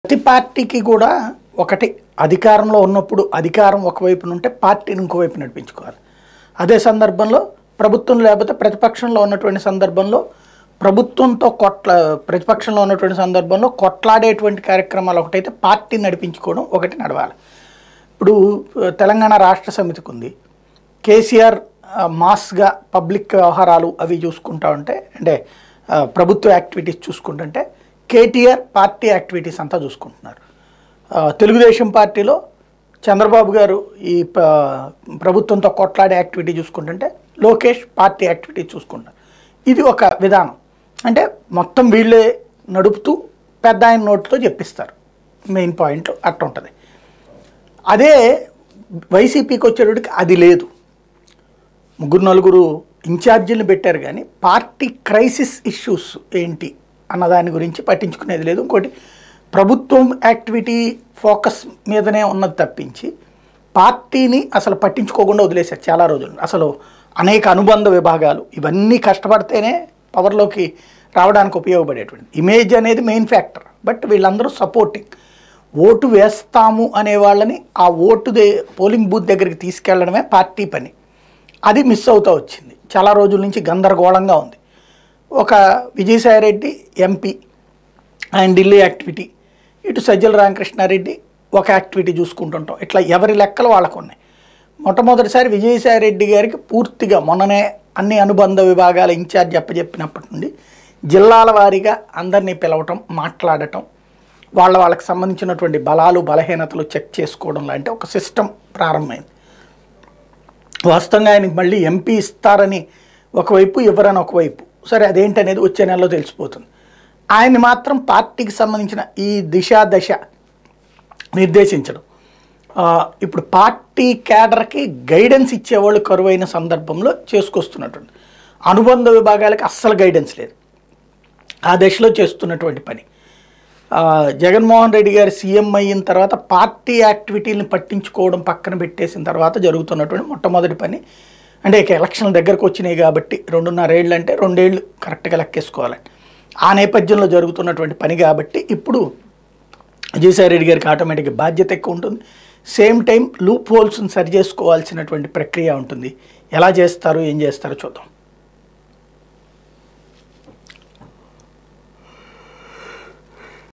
ప్రతి పార్టీకి కూడా ఒకటి అధికారంలో ఉన్నప్పుడు అధికారం ఒకవైపున ఉంటే పార్టీని ఇంకోవైపు నడిపించుకోవాలి. అదే సందర్భంలో ప్రభుత్వం లేకపోతే ప్రతిపక్షంలో ఉన్నటువంటి సందర్భంలో ప్రభుత్వంతో ప్రతిపక్షంలో ఉన్నటువంటి సందర్భంలో కొట్లాడేటువంటి కార్యక్రమాలు ఒకటైతే పార్టీని నడిపించుకోవడం ఒకటి నడవాలి. ఇప్పుడు తెలంగాణ రాష్ట్ర సమితికి ఉంది. కేసీఆర్ మాస్గా పబ్లిక్ వ్యవహారాలు అవి చూసుకుంటా ఉంటే అంటే ప్రభుత్వ యాక్టివిటీస్ చూసుకుంటుంటే కేటీఆర్ పార్టీ యాక్టివిటీస్ అంతా చూసుకుంటున్నారు. తెలుగుదేశం పార్టీలో చంద్రబాబు గారు ఈ ప్రభుత్వంతో కొట్లాడే యాక్టివిటీ చూసుకుంటుంటే లోకేష్ పార్టీ యాక్టివిటీ చూసుకుంటారు. ఇది ఒక విధానం. అంటే మొత్తం వీళ్ళే నడుపుతూ పెద్ద ఆయన నోట్తో చెప్పిస్తారు. మెయిన్ పాయింట్ అట్లా ఉంటుంది. అదే వైసీపీకి వచ్చేటప్పటికి అది లేదు. ముగ్గురు నలుగురు ఇన్ఛార్జీలను పెట్టారు కానీ పార్టీ క్రైసిస్ ఇష్యూస్ ఏంటి అన్న దాని గురించి పట్టించుకునేది లేదు. ఇంకోటి ప్రభుత్వం యాక్టివిటీ ఫోకస్ మీదనే ఉన్నది తప్పించి పార్టీని అసలు పట్టించుకోకుండా వదిలేశారు చాలా రోజులు. అసలు అనేక అనుబంధ విభాగాలు ఇవన్నీ కష్టపడితేనే పవర్లోకి రావడానికి ఉపయోగపడేటువంటి ఇమేజ్ అనేది మెయిన్ ఫ్యాక్టర్. బట్ వీళ్ళందరూ సపోర్టింగ్. ఓటు వేస్తాము అనే వాళ్ళని ఆ పోలింగ్ బూత్ దగ్గరికి తీసుకెళ్లడమే పార్టీ పని. అది మిస్ అవుతూ వచ్చింది. చాలా రోజుల నుంచి గందరగోళంగా ఉంది. ఒక విజయసాయిరెడ్డి ఎంపీ ఆయన ఢిల్లీ యాక్టివిటీ, ఇటు సజ్జల రామకృష్ణారెడ్డి ఒక యాక్టివిటీ చూసుకుంటుంటాం. ఇట్లా ఎవరి లెక్కలు వాళ్ళకు ఉన్నాయి. మొట్టమొదటిసారి విజయసాయిరెడ్డి గారికి పూర్తిగా మొన్ననే అన్ని అనుబంధ విభాగాల ఇన్ఛార్జ్ చెప్పినప్పటి నుండి జిల్లాల వారీగా అందరినీ పిలవటం, మాట్లాడటం, వాళ్ళకి సంబంధించినటువంటి బలాలు బలహీనతలు చెక్ చేసుకోవడం లాంటి ఒక సిస్టమ్ ప్రారంభమైంది. వాస్తవంగా ఆయనకి మళ్ళీ ఎంపీ ఇస్తారని ఒకవైపు, ఇవ్వరని ఒకవైపు. సరే అదేంటనేది వచ్చే నెలలో తెలిసిపోతుంది. ఆయన్ని మాత్రం పార్టీకి సంబంధించిన ఈ దశ నిర్దేశించడం, ఇప్పుడు పార్టీ క్యాడర్కి గైడెన్స్ ఇచ్చేవాళ్ళు కరువైన సందర్భంలో చేసుకొస్తున్నటువంటి అనుబంధ విభాగాలకి అస్సలు గైడెన్స్ లేదు. ఆ దశలో చేస్తున్నటువంటి పని. జగన్మోహన్ రెడ్డి గారు సీఎం అయిన తర్వాత పార్టీ యాక్టివిటీలను పట్టించుకోవడం పక్కన పెట్టేసిన తర్వాత జరుగుతున్నటువంటి మొట్టమొదటి పని అంటే ఇక ఎలక్షన్ల దగ్గరకు వచ్చినాయి కాబట్టి 2.5 ఏళ్ళు అంటే 2 ఏళ్ళు కరెక్ట్గా లెక్కేసుకోవాలండి. ఆ నేపథ్యంలో జరుగుతున్నటువంటి పని కాబట్టి ఇప్పుడు విజయసాయిరెడ్డి గారికి ఆటోమేటిక్గా బాధ్యత ఎక్కువ ఉంటుంది. సేమ్ టైం లూప్ హోల్స్ని సరి చేసుకోవాల్సినటువంటి ప్రక్రియ ఉంటుంది. ఎలా చేస్తారు, ఏం చేస్తారో చూద్దాం.